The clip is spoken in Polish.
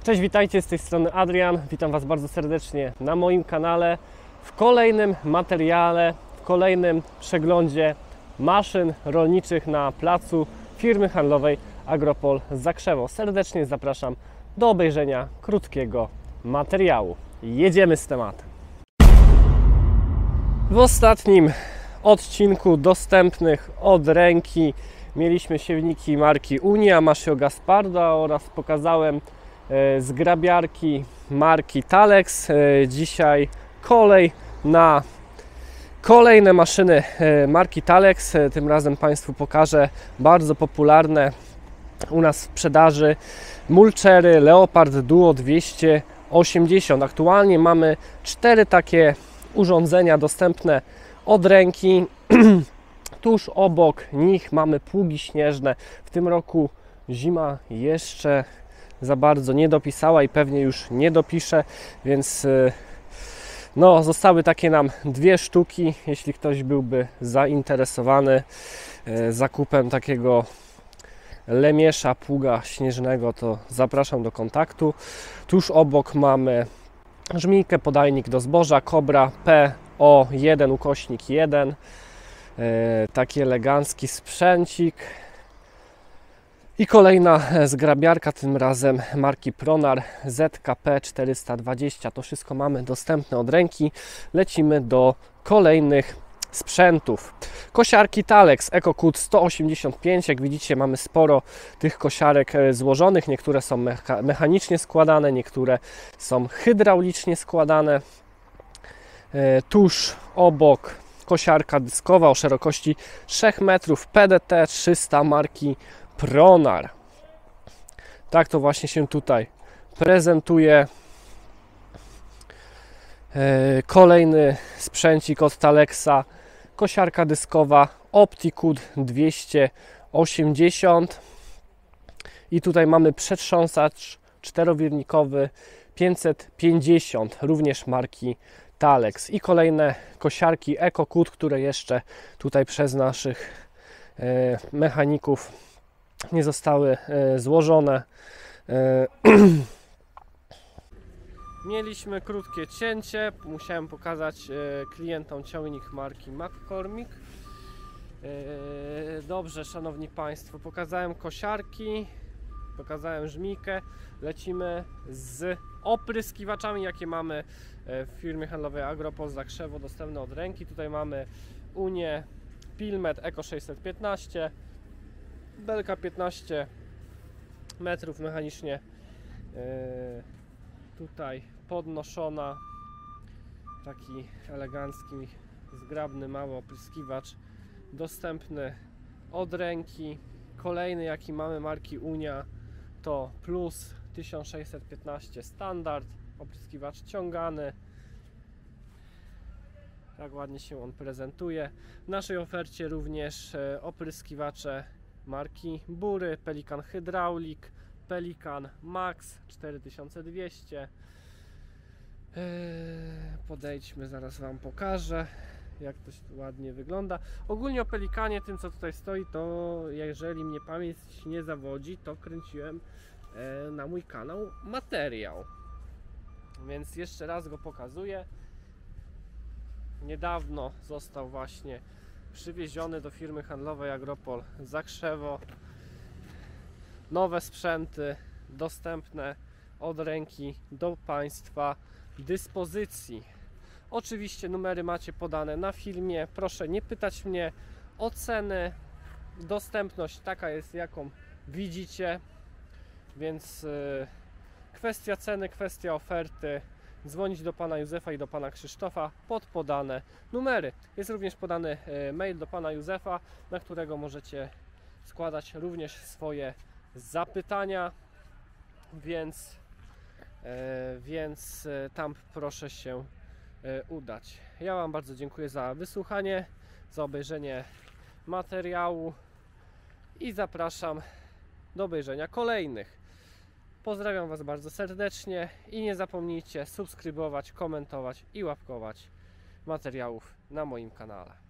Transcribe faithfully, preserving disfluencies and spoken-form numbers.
Cześć, witajcie, z tej strony Adrian. Witam Was bardzo serdecznie na moim kanale w kolejnym materiale, w kolejnym przeglądzie maszyn rolniczych na placu firmy handlowej Agropol Zakrzewo. Serdecznie zapraszam do obejrzenia krótkiego materiału. Jedziemy z tematem. W ostatnim odcinku dostępnych od ręki mieliśmy siewniki marki Unia, Mascio Gaspardo oraz pokazałem zgrabiarki marki Talex. Dzisiaj kolej na kolejne maszyny marki Talex. Tym razem Państwu pokażę bardzo popularne u nas w sprzedaży mulchery Leopard Duo dwieście osiemdziesiąt. Aktualnie mamy cztery takie urządzenia dostępne od ręki. Tuż obok nich mamy pługi śnieżne. W tym roku zima jeszcze za bardzo nie dopisała i pewnie już nie dopisze, więc no, zostały takie nam dwie sztuki. Jeśli ktoś byłby zainteresowany zakupem takiego lemiesza pługa śnieżnego, to zapraszam do kontaktu. Tuż obok mamy żmijkę, podajnik do zboża Cobra P O jeden ukośnik jeden. Taki elegancki sprzęcik. I kolejna zgrabiarka, tym razem marki Pronar Z K P czterysta dwadzieścia. To wszystko mamy dostępne od ręki. Lecimy do kolejnych sprzętów. Kosiarki Talex EcoCut sto osiemdziesiąt pięć. Jak widzicie, mamy sporo tych kosiarek złożonych. Niektóre są mecha mechanicznie składane, niektóre są hydraulicznie składane. Tuż obok kosiarka dyskowa o szerokości trzy metry P D T trzysta marki Pronar. Tak to właśnie się tutaj prezentuje. Kolejny sprzęcik od Talexa, kosiarka dyskowa Opticut dwieście osiemdziesiąt i tutaj mamy przetrząsacz czterowirnikowy pięćset pięćdziesiąt, również marki Talex. I kolejne kosiarki EcoCut, które jeszcze tutaj przez naszych mechaników nie zostały złożone. Mieliśmy krótkie cięcie, musiałem pokazać klientom ciągnik marki McCormick. Dobrze, szanowni państwo, pokazałem kosiarki, pokazałem żmijkę. Lecimy z opryskiwaczami, jakie mamy w firmie handlowej Agropol Zakrzewo, dostępne od ręki. Tutaj mamy Unię Pilmet Eco sześćset piętnaście, belka piętnaście metrów, mechanicznie yy, tutaj podnoszona. Taki elegancki, zgrabny, mały opryskiwacz dostępny od ręki. Kolejny, jaki mamy marki Unia, to Plus tysiąc sześćset piętnaście standard, opryskiwacz ciągany. Tak ładnie się on prezentuje. W naszej ofercie również opryskiwacze marki Bury, Pelikan Hydraulic, Pelikan Max cztery tysiące dwieście. Podejdźmy, zaraz Wam pokażę, jak to ładnie wygląda. Ogólnie o Pelikanie, tym co tutaj stoi, to jeżeli mnie pamięć nie zawodzi, to kręciłem na mój kanał materiał, więc jeszcze raz go pokazuję. Niedawno został właśnie przywieziony do firmy handlowej Agropol Zakrzewo. Nowe sprzęty dostępne od ręki do Państwa dyspozycji. Oczywiście numery macie podane na filmie. Proszę nie pytać mnie o ceny. Dostępność taka jest, jaką widzicie, więc yy, kwestia ceny, kwestia oferty. Dzwonić do pana Józefa i do pana Krzysztofa pod podane numery. Jest również podany mail do pana Józefa, na którego możecie składać również swoje zapytania, więc, więc tam proszę się udać. Ja Wam bardzo dziękuję za wysłuchanie, za obejrzenie materiału i zapraszam do obejrzenia kolejnych. Pozdrawiam Was bardzo serdecznie i nie zapomnijcie subskrybować, komentować i łapkować materiałów na moim kanale.